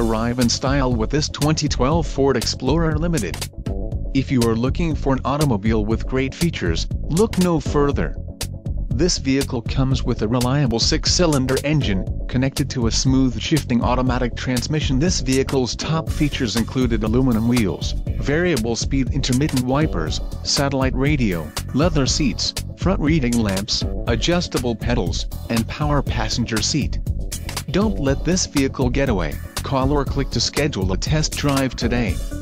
Arrive in style with this 2012 Ford Explorer Limited. If you are looking for an automobile with great features, look no further. This vehicle comes with a reliable 6-cylinder engine, connected to a smooth shifting automatic transmission. This vehicle's top features included aluminum wheels, variable speed intermittent wipers, satellite radio, leather seats, front reading lamps, adjustable pedals, and power passenger seat. Don't let this vehicle get away. Call or click to schedule a test drive today.